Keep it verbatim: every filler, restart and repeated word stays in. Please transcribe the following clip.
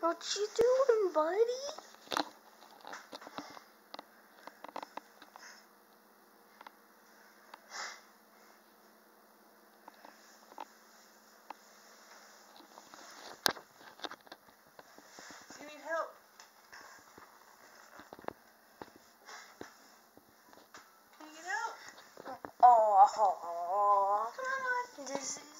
What you doing, buddy? You need help. Can you get out? Oh, Come on. this is